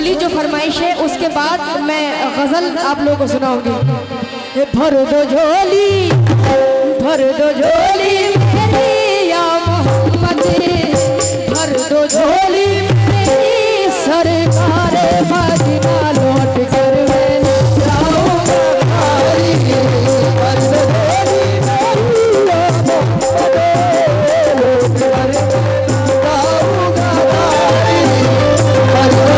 जो फरमाइश है उसके बाद मैं गजल आप लोगों को सुनाऊंगी। भर दो झोली मेरी या मोहम्मद, भर दो झोली मेरी सरकार मदीना लौट कर मैं न जाऊंगा खाली। भर दो झोली मेरी या मोहम्मद, लौट कर जाऊंगा खाली। भर दो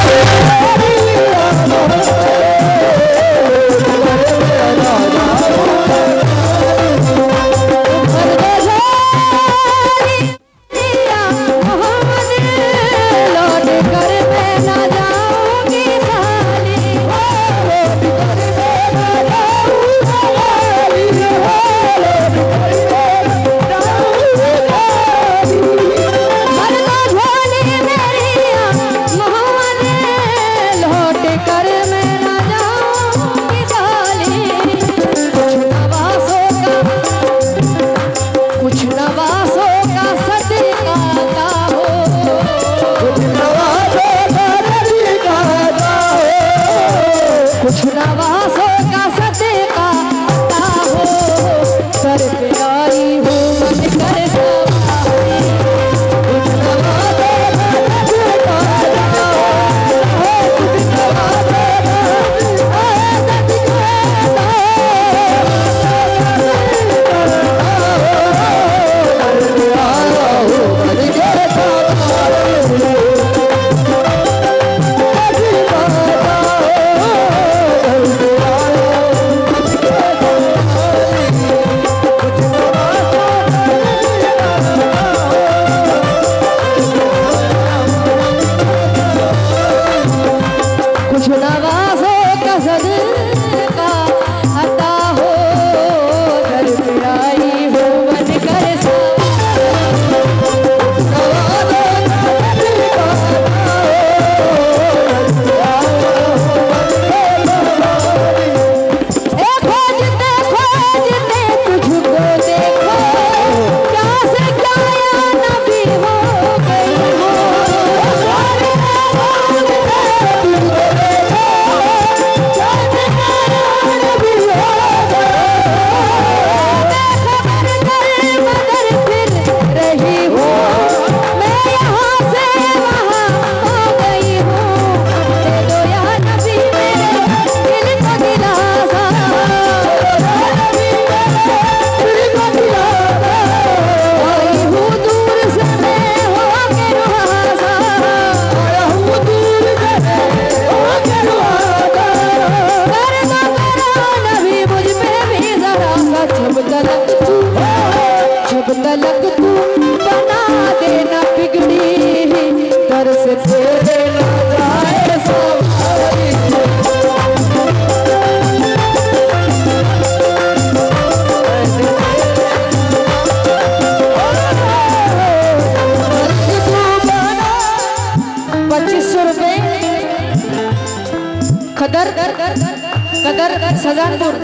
कदर सजानपुर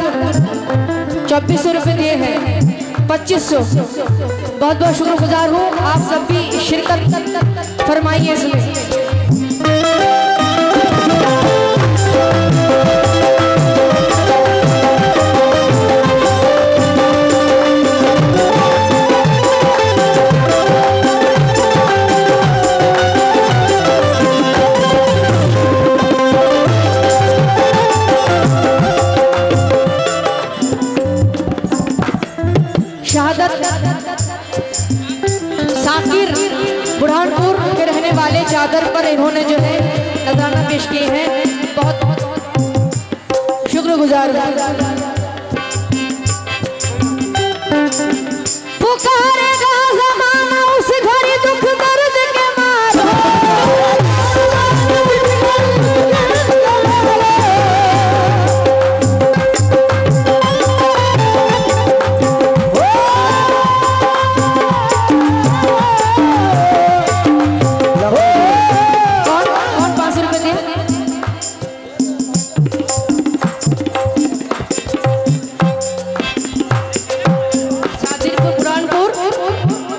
2400 रुपये दिए हैं, 2500। बहुत बहुत शुक्रगुजार हूँ, आप सब भी शिरकत फरमाइए इसमें। साकिर बुरहानपुर के रहने वाले चादर पर इन्होंने जो है नजराना पेश किए हैं, बहुत बहुत शुक्रगुजार। पुकारेगा ज़माना उस घड़ी दुख दर्द के मारे,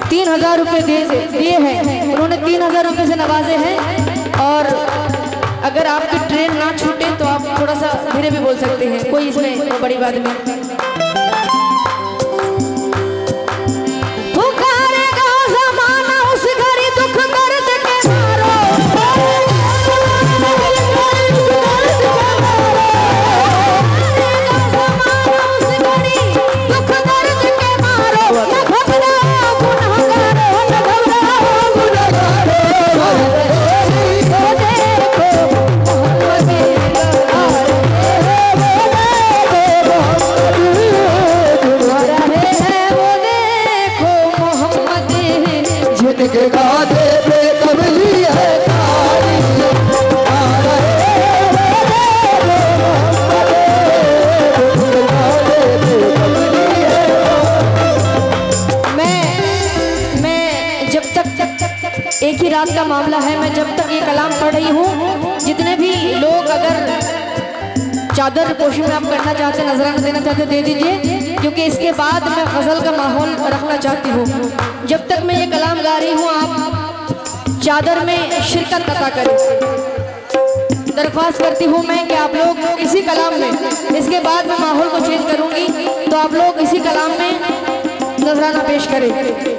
रुपए दिए हैं, उन्होंने 3000 रुपए से नवाजे हैं। और अगर आपकी ट्रेन ना छूटे तो आप थोड़ा सा धीरे भी बोल सकते हैं, कोई इसमें बड़ी बात नहीं। एक ही रात का मामला है, मैं जब तक ये कलाम पढ़ रही हूँ, जितने भी लोग अगर चादर पोशी में आप करना चाहते, नजराना देना चाहते, दे दीजिए, क्योंकि इसके बाद मैं गजल का माहौल रखना चाहती हूँ। जब तक मैं ये कलाम गा रही हूँ आप चादर में शिरकत अता करें। दरख्वास्त करती हूँ मैं कि आप लोग इसी कलाम में, इसके बाद मैं माहौल को चेंज करूँगी, तो आप लोग इसी कलाम में नजराना पेश करें।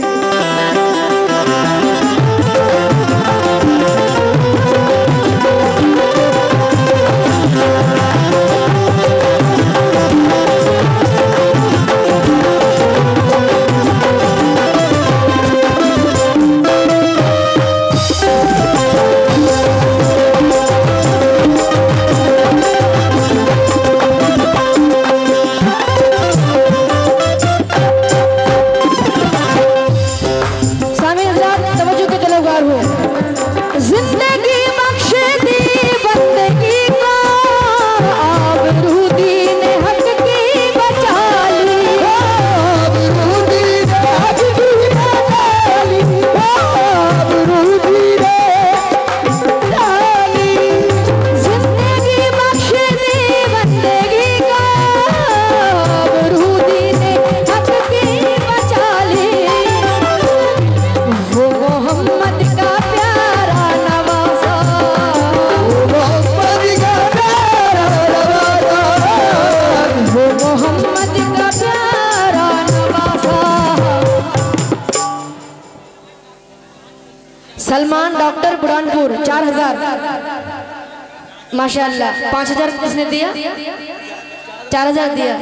सलमान डॉक्टर बुरहानपुर 4000 माशाअल्लाह। 5000 किसने दिया? 4000 दिया।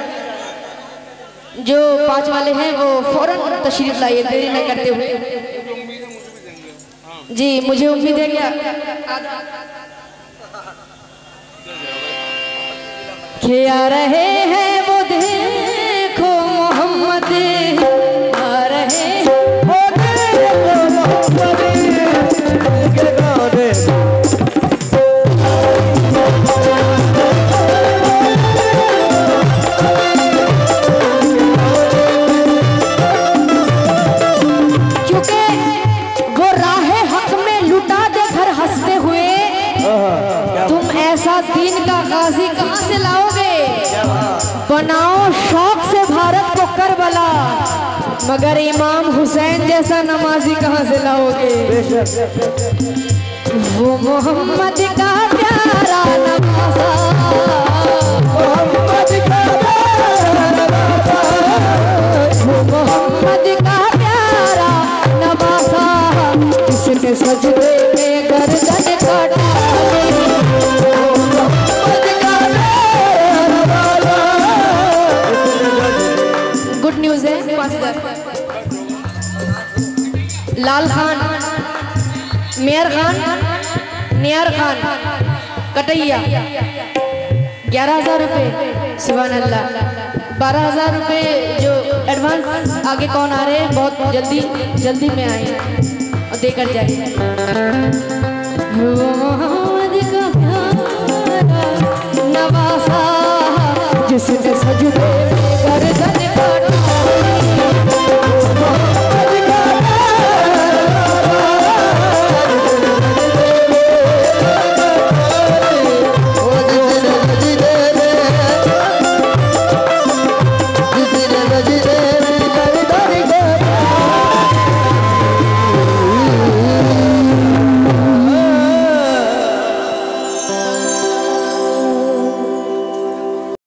जो 5 वाले हैं वो फौरन तशरीफ लाइए, देरी नहीं करते हुए। जी मुझे उम्मीद है क्या आ रहे हैं वो देखो मोहम्मद आ रहे वो देखो मोहम्मद। क्योंकि वो राहे हक में लुटा दे घर हंसते हुए, तुम ऐसा दीन का गाजी कहां से लाओगे? बनाओ शौक से भारत को करबला, मगर इमाम हुसैन जैसा नमाजी कहां से लाओगे? वो मोहम्मद का प्यारा नवासा, मोहम्मद का प्यारा नवासा, वो मोहम्मद का प्यारा नवासा, जिसने सजदे में गर्दन काटा। गुड न्यूज है। 5000 लाल खान, मेयर खान, नियार खान कटैया 11000 रुपये। सुभान अल्लाह। 12000 रुपये जो एडवांस। आगे कौन आ रहे हैं? बहुत जल्दी में आए और देकर जाए। नवासा जिसने सजदे गर्दन काटा। है।